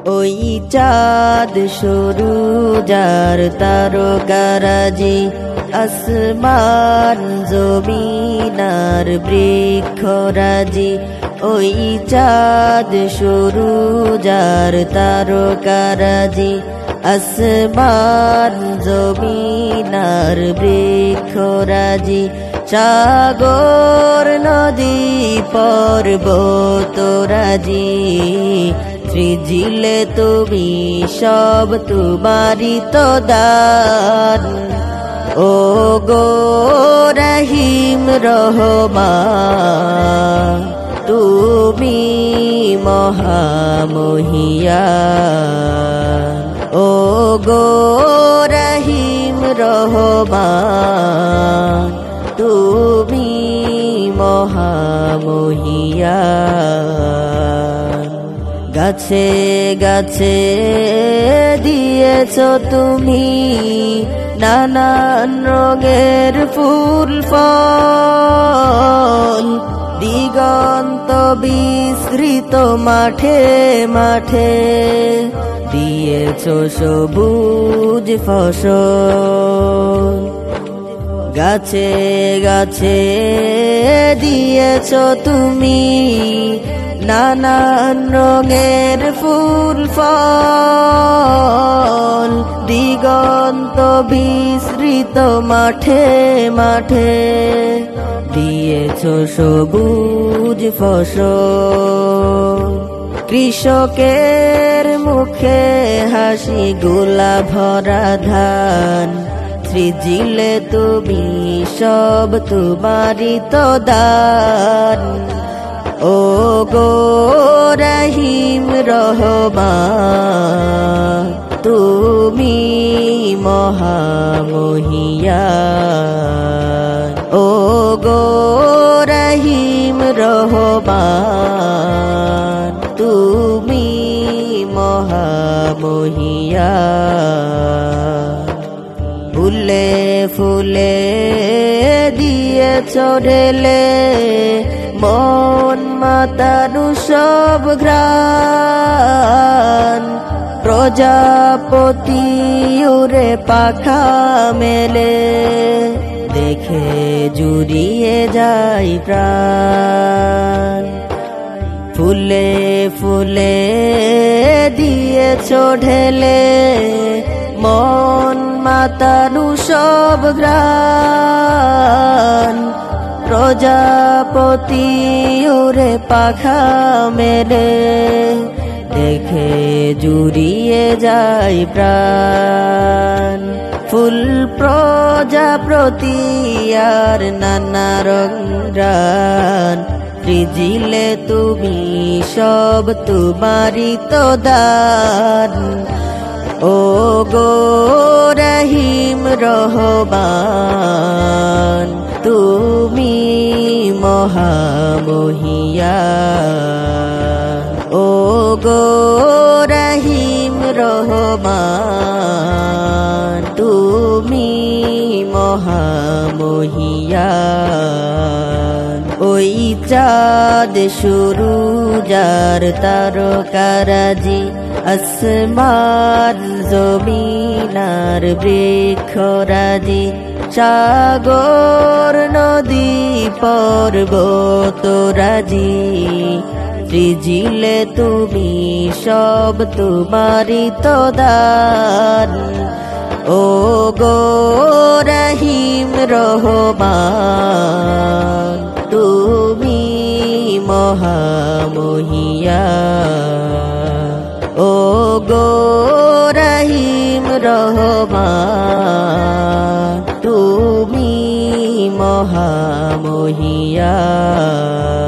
ওই চাঁদ সরু যার তারকারাজি আসমান জমিনার বৃক্ষরাজি ওই চাঁদ সরু যার তারকারাজি আসমান জমিনার বৃক্ষরাজি সাগর নদী পর্বতরাজি সৃজিলে তুমি সব তোমারি তো দান ও গো রহিম রহমান তুমি মহামহিয়ান ও গো রহিম রহমান তুমি মহামহিয়ান গাছে গাছে দিয়েছ তুমি নানান রঙের ফুল ফল দিগন্ত বিস্তৃত মাঠে মাঠে দিয়েছ সবুজ ফসল গাছে গাছে দিয়েছ তুমি নানান রঙের ফুল ফল দিগন্ত বিস্তৃত মাঠে মাঠে দিয়েছ সবুজ ফসল কৃষকের মুখে হাসি গোলা ভরা ধান সৃজিলে তুমি সব তোমারি তো দান ও গো রহিম রহমান তুমি মহামহিয়ান ও গো রহিম রহমান তুমি মহামহিয়ান ফুলে ফুলে দিয়েছ ঢেলে মন মাতানো সব ঘ্রাণ প্রজাপতি উড়ে পাখা মেলে দেখে জুড়িয়ে যায় প্রাণ ফুলে ফুলে দিয়েছ ঢেলে মন মাতানো সব ঘ্রাণ প্রজাপতি উড়ে পাখা মেলে দেখে জুড়িয়ে যায় প্রাণ ফুল প্রজাপতি আর নানা রঙরান সৃজিলে তুমি সব তোমারি তো দান ও গো রহিম রহমান তুমি মহামহিয়ান ও গো রহিম রহমান তুমি মহামহিয়ান ওই চাঁদ সরু যার তারকারাজি আসমান জমিনার বৃক্ষরাজি সাগর নদী পর্বতরাজি সৃজিলে তুমি সব তোমারি তো দান ও গো রহিম রহমান তুমি মহামহিয়ান ও গো রহিম রহমান তুমি মহামহিয়ান।